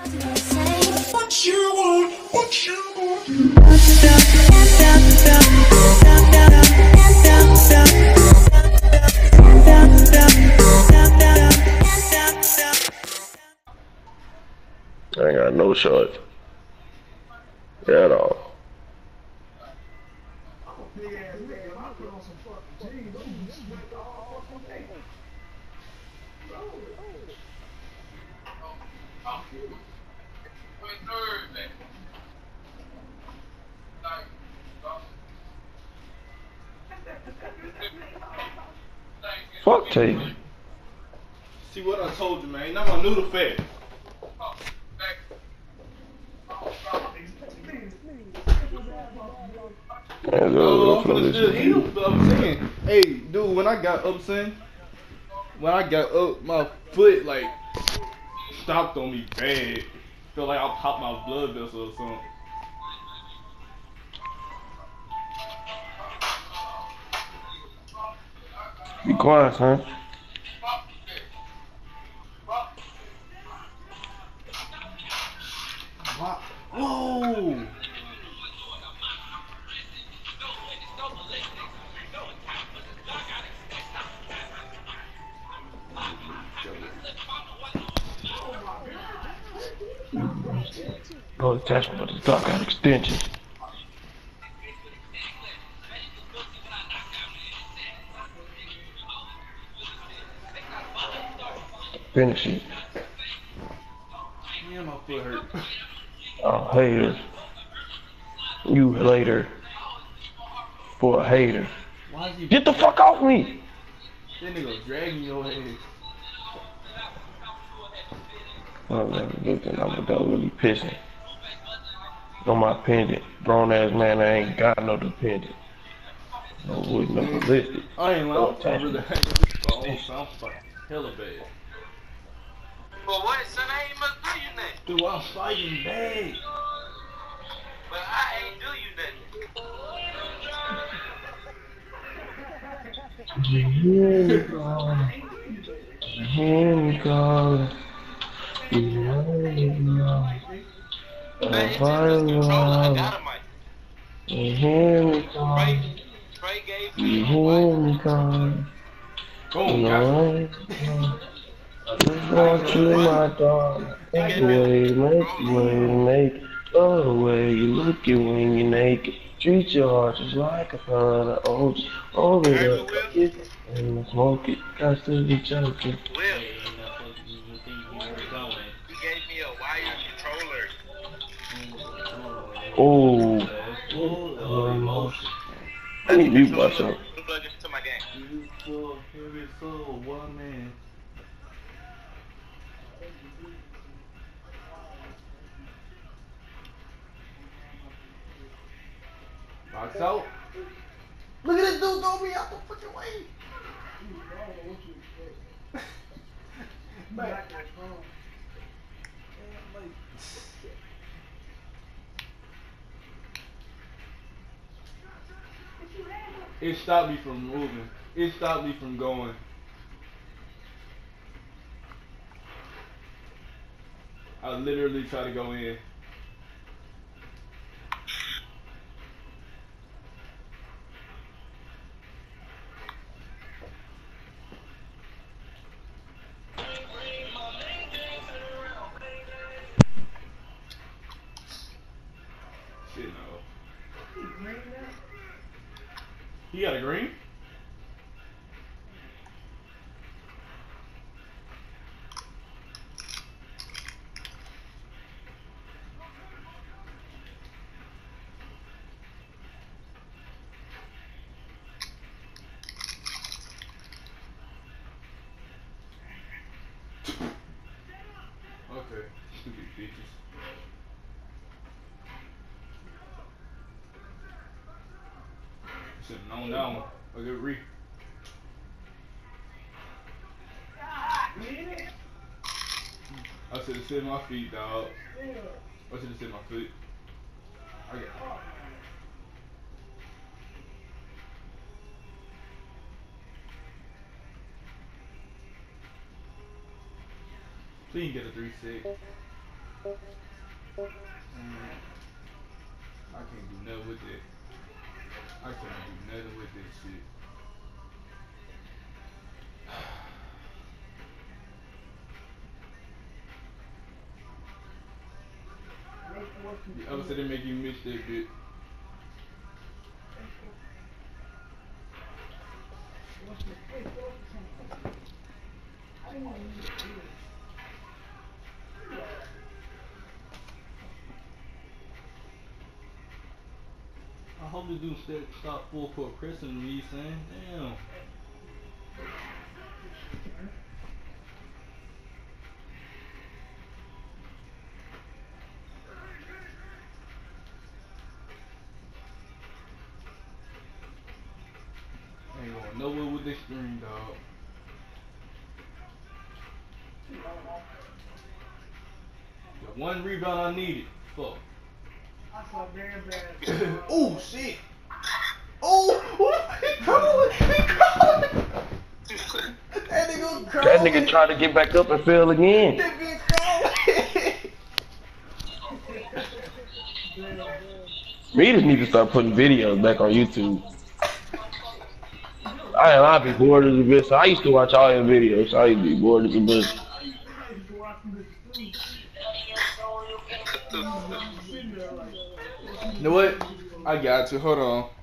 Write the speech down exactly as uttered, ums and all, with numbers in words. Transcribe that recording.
What you want, what you want. I ain't got no shorts at all. Fuck T. See what I told you, man. Not my noodle fat. Man, Oh, I'm go, finna still eat them, but I'm saying, hey, dude, when I got up, son, when I got up, my foot, like, stopped on me bad. Felt like I popped my blood vessel or something. Be quiet, son. Wow. Whoa! No attachment, but the dog got extensions. Finish it. Yeah, my foot hurt. Oh, hater. You later. For a hater. Why is he... Get the fuck off me! That nigga dragging your head. I'm never looking, I'm a dog really pissing. On my pendant. Grown ass man, I ain't got no dependent. No wood, no ballistic. I ain't No lying, I'm really attachment. hanging this phone, so I'm fucking hella bad. But what, son? I ain't must do you nothing. Dude, I'm fighting bad. But I ain't do you nothing. You hear me calling. You hear me calling. You hear me calling. Man, I'm it's just this controller. I got a mic. You hear me calling. Trey, Trey gave You me a hear mic. me calling. Boom, You got you. know I just want you, my dog. Take away, make you way to make it. Oh, the way you look it when you're naked. Treat your heart just like a pound of oats. Hold it up, cook it, and smoke it. Got to be joking. Will, he gave me a wired controller. Oh, Full of emotion. I need to mute myself. Plug into my game. You full every soul, one man. Box out. Look at this dude throw me out the fucking way. Man. It stopped me from moving. It stopped me from going. I literally tried to go in. Shit, no. He got a green? Okay, stupid bitches. Should've known that one. A good re. I should've sit my feet, dog. I should've sit my foot. I got. So you can get a three six. I can't do nothing with that. I can't do nothing with that shit. The other side they make you miss that bit. I hope this dude step, stop full court pressing me, son. Damn. Ain't going nowhere with this string, dog. The one rebound I needed. Fuck. Oh shit. Oh, he crawling. He crawling. That nigga crawling. That nigga tried to get back up and fell again. That nigga crawling. Me just need to start putting videos back on YouTube. I I be bored as a bitch. So I used to watch all your videos. So I used to be bored as a bitch. You know what? I got you. Hold on.